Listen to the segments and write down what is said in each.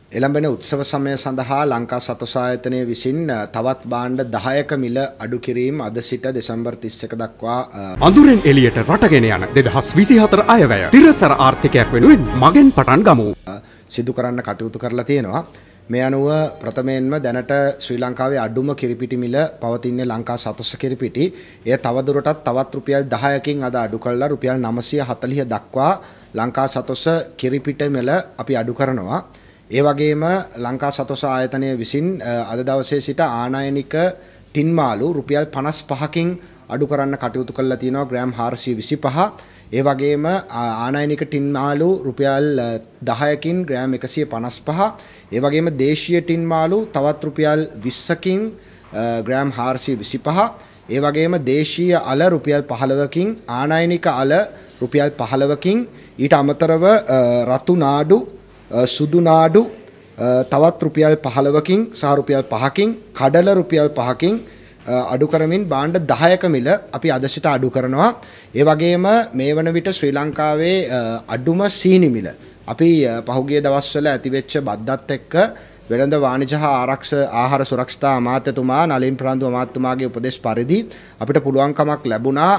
එළඹෙන උත්සව සමය සඳහා ලංකා සතොසා ආයතනය විසින් තවත් භාණ්ඩ 10ක මිල අඩු කිරීම අද සිට දෙසැම්බර් 31 දක්වා අඳුරෙන් එළියට රටගෙන යන 2024 අයවැය තිරසර ආර්ථිකයක් වෙනුවෙන් මගෙන් පටන් ගමු. සිදු කරන්න කටයුතු කරලා තියෙනවා. මේ අනුව ප්‍රථමයෙන්ම දැනට ශ්‍රී ලංකාවේ අඩුම කිරිපිටි මිල පවතින්නේ ලංකා සතොස කිරිපිටි. එය තවදුරටත් තවත් රුපියල් 10කින් අද අඩු කරලා රුපියල් 940 දක්වා ලංකා සතොස කිරිපිටි මිල අපි අඩු කරනවා. ඒ වගේම ලංකා සතොස ආයතනය විසින් අද දවසේ සිට ආනයනික ටින් මාළු රුපියල් 55කින් අඩු කරන්න කටයුතු කරලා තියෙනවා ග්‍රෑම් 425. ඒ වගේම ආනයනික ටින් මාළු රුපියල් 10කින් ග්‍රෑම් 155. ඒ වගේම දේශීය ටින් මාළු තවත් රුපියල් 20කින් ග්‍රෑම් 425. ඒ වගේම දේශීය අල රුපියල් 15කින් ආනයනික අල රුපියල් 15කින් ඊට අමතරව රතු නාඩු සුදු නාඩු තවත් රුපියල් 15කින් සහ රුපියල් 5කින් කඩල රුපියල් 5කින් අඩු කරමින් භාණ්ඩ 10ක මිල අපි අද සිට අඩු කරනවා. ඒ වගේම මේ වන විට ශ්‍රී ලංකාවේ අඩුම සීනි මිල අපි පහුගිය දවස්වල ඇතිවෙච්ච බද්දත් එක්ක වෙළඳ වාණිජ හා ආහාර සුරක්ෂතා අමාත්‍යතුමා නලින් ප්‍රනාන්දු අමාත්‍යතුමාගේ උපදෙස් පරිදි අපිට පුළුවන්කමක් ලැබුණා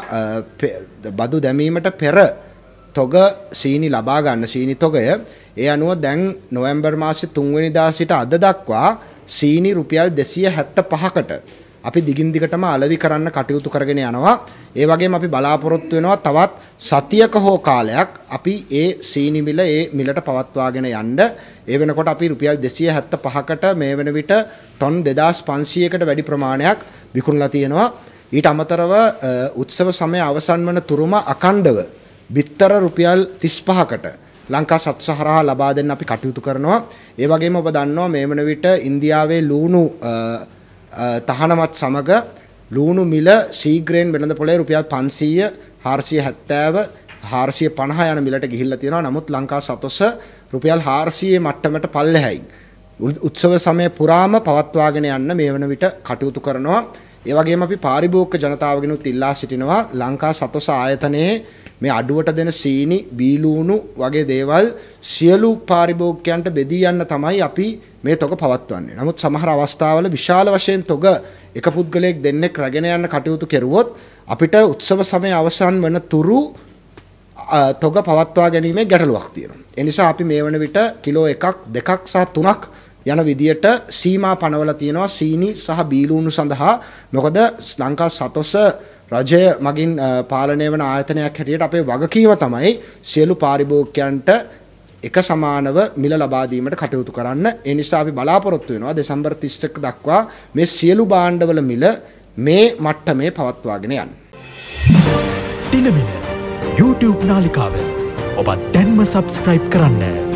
බදු දැමීමට පෙර තොග සීනි ලබා ගන්න සීනි තොගය. ඒ අනුව දැන් නොවැම්බර් මාසේ 3 වෙනිදා සිට අද දක්වා සීනි රුපියල් 275කට අපි දිගින් දිගටම අලෙවි කරන්න කටයුතු කරගෙන යනවා. ඒ වගේම අපි බලාපොරොත්තු වෙනවා තවත් සතියක හෝ කාලයක් අපි ඒ සීනි මිල ඒ මිලට පවත්වාගෙන යන්න. ඒ වෙනකොට අපි රුපියල් 275කට මේ වෙන විට ටොන් 2500කට වැඩි ප්‍රමාණයක් විකුණලා තියෙනවා. ඊට අමතරව උත්සව සමය අවසන් වන තුරුම අඛණ්ඩව බිත්තර රුපියල් 35කට ලංකා සත්ව හරහා ලබා දෙන්න අපි කටයුතු කරනවා. ඒ වගේම ඔබ දන්නවා මේ වන විට ඉන්දියාවේ ලූණු තහනමත් සමග ලූණු මිල ශීඝ්‍රයෙන් වෙළඳ පොලේ රුපියල් 500 470 450 යන මිලට ගිහිල්ලා තියෙනවා. නමුත් ලංකා සතොස රුපියල් 400 මට්ටමට පල්ලෙහැයි උත්සව සමය පුරාම පවත්වාගෙන යන්න මේ වන විට කටයුතු කරනවා. ඒ වගේම අපි පාරිභෝගික ජනතාවගෙනුත් ඉල්ලා සිටිනවා ලංකා සතොස ආයතනයේ මේ අඩුවට දෙන සීනි බීලූණු වගේ දේවල් සියලු පාරිභෝගිකයන්ට බෙදී යන්න තමයි අපි මේ තොග පවත්වන්නේ. නමුත් සමහර අවස්ථාවල විශාල වශයෙන් තොග එක පුද්ගලයෙක් දෙන්නෙක් රැගෙන යන්න කටයුතු කෙරුවොත් අපිට උත්සව සමය අවසන් වන තුරු තොග පවත්වා ගැනීමේ ගැටලුවක් තියෙනවා. ඒ නිසා අපි මේ වන විට කිලෝ 1ක් 2ක් සහ 3ක් යන විදියට සීමා පනවලා තියෙනවා සීනි සහ බීලූණු සඳහා. මොකද ලංකා සතොස රජය මගින් පාලනය වන ආයතනයක් හැටියට අපේ වගකීම තමයි සියලු පාරිභෝගිකයන්ට එක සමානව මිල ලබා දීමට කටයුතු කරන්න. ඒ නිසා අපි බලාපොරොත්තු වෙනවා දෙසැම්බර් 31 දක්වා මේ සියලු භාණ්ඩවල මිල මේ මට්ටමේ පවත්වාගෙන යන්න. දිනමින YouTube නාලිකාව ඔබ දැන්ම subscribe කරන්න.